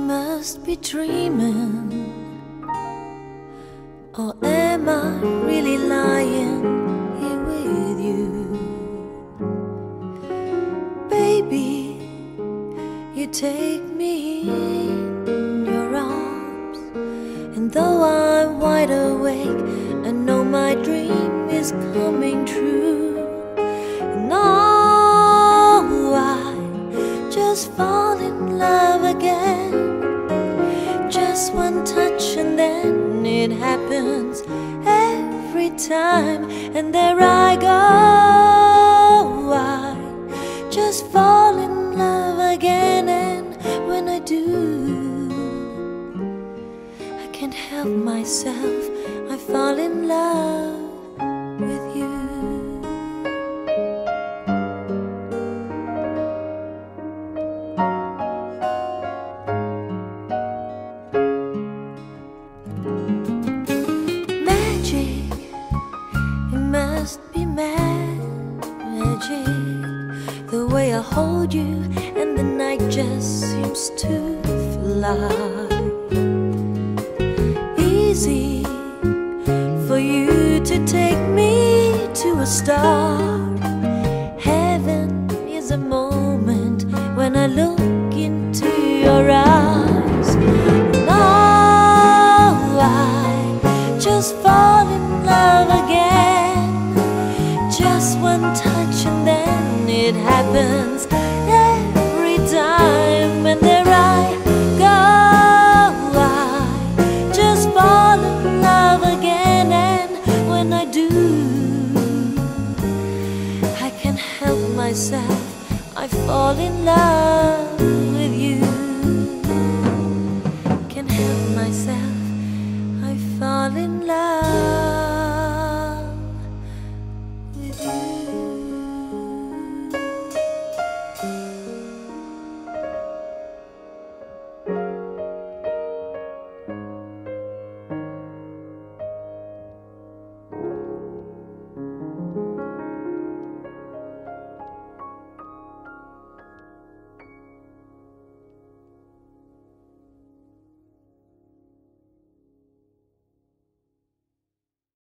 must be dreaming, or am I really lying here with you? Baby, you take me in your arms, and though I'm wide awake, I know my dream is coming true. And oh, I just fall in love again. Just one touch and then it happens every time, and there I go. I just fall in love again, and when I do, I can't help myself, I fall in love with you. Must be magic, the way I hold you and the night just seems to fly. Easy for you to take me to a star. Heaven is a moment when I look into your eyes. And oh, I just fall in love again. Just one touch and then it happens every time, and there I go. I just fall in love again, and when I do, I can't help myself, I fall in love.